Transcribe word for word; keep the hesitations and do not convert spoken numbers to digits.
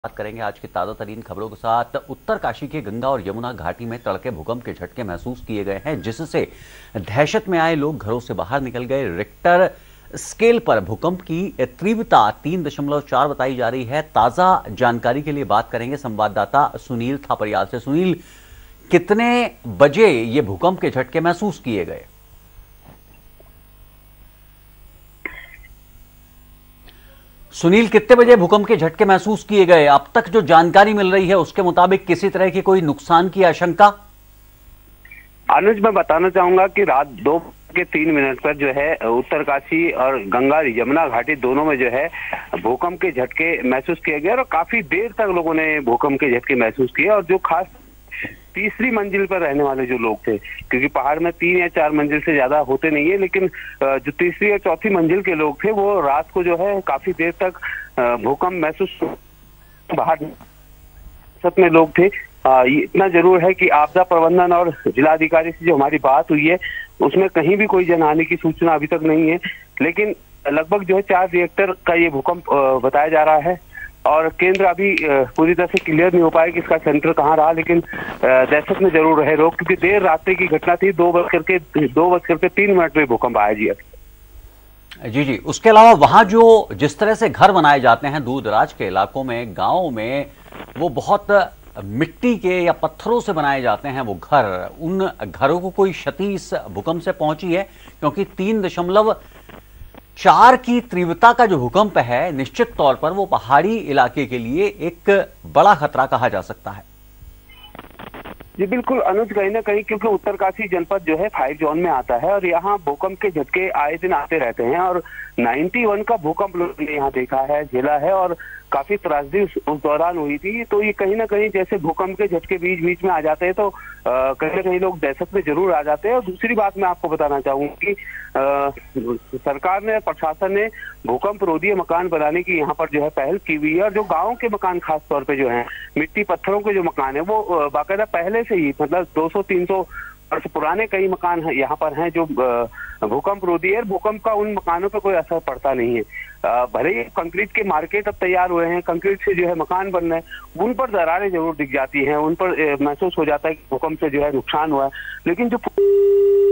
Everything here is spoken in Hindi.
बात करेंगे आज की ताजा तरीन खबरों के साथ। उत्तरकाशी के गंगा और यमुना घाटी में तड़के भूकंप के झटके महसूस किए गए हैं, जिससे दहशत में आए लोग घरों से बाहर निकल गए। रिक्टर स्केल पर भूकंप की तीव्रता तीन दशमलव चार बताई जा रही है। ताजा जानकारी के लिए बात करेंगे संवाददाता सुनील थापरियाल से। सुनील, कितने बजे ये भूकंप के झटके महसूस किए गए? सुनील, कितने बजे भूकंप के झटके महसूस किए गए? अब तक जो जानकारी मिल रही है उसके मुताबिक किसी तरह की कोई नुकसान की आशंका? अनुज, मैं बताना चाहूंगा कि रात दो के तीन मिनट पर जो है उत्तरकाशी और गंगा यमुना घाटी दोनों में जो है भूकंप के झटके महसूस किए गए और काफी देर तक लोगों ने भूकंप के झटके महसूस किए। और जो खास तीसरी मंजिल पर रहने वाले जो लोग थे, क्योंकि पहाड़ में तीन या चार मंजिल से ज्यादा होते नहीं है, लेकिन जो तीसरी या चौथी मंजिल के लोग थे वो रात को जो है काफी देर तक भूकंप महसूस बाहर सब में लोग थे। इतना जरूर है कि आपदा प्रबंधन और जिलाधिकारी से जो हमारी बात हुई है उसमें कहीं भी कोई जनहानि की सूचना अभी तक नहीं है, लेकिन लगभग जो है चार रिएक्टर का ये भूकंप बताया जा रहा है और केंद्र अभी पूरी तरह से क्लियर नहीं हो पाया कि इसका सेंटर कहाँ रहा, लेकिन दहशत में जरूर रहे लोग, क्योंकि देर रात की घटना थी। दो बज करके दो बज करके तीन मिनट में भूकंप आया जी। जी जी उसके अलावा वहां जो जिस तरह से घर बनाए जाते हैं दूर दराज के इलाकों में, गाँव में, वो बहुत मिट्टी के या पत्थरों से बनाए जाते हैं वो घर। उन घरों को कोई क्षति इस भूकंप से पहुंची है? क्योंकि तीन दशमलव चार की तीव्रता का जो भूकंप है, निश्चित तौर पर वो पहाड़ी इलाके के लिए एक बड़ा खतरा कहा जा सकता है। जी बिल्कुल अनुज, कहीं ना कहीं क्योंकि उत्तरकाशी जनपद जो है फाइव जोन में आता है और यहाँ भूकंप के झटके आए दिन आते रहते हैं और इक्यानवे का भूकंप लोगों ने यहाँ देखा है, झेला है और काफी त्रासदी उस, उस दौरान हुई थी। तो ये कहीं ना कहीं जैसे भूकंप के झटके बीच बीच में आ जाते हैं तो आ, कहीं ना कहीं लोग दहशत में जरूर आ जाते हैं। और दूसरी बात मैं आपको बताना चाहूंगा कि आ, सरकार ने, प्रशासन ने भूकंप रोधी मकान बनाने की यहाँ पर जो है पहल की हुई है और जो गाँव के मकान खास तौर पे जो है मिट्टी पत्थरों के जो मकान है वो बाकायदा पहले से ही मतलब दो सौ तीन सौ वर्ष पुराने कई मकान है यहाँ पर हैं जो भूकंप रोधी है। भूकंप का उन मकानों पर कोई असर पड़ता नहीं है। भले ही कंक्रीट के मार्केट अब तैयार हुए हैं, कंक्रीट से जो है मकान बन रहे हैं, उन पर दरारें जरूर दिख जाती हैं, उन पर महसूस हो जाता है कि भूकंप से जो है नुकसान हुआ है, लेकिन जो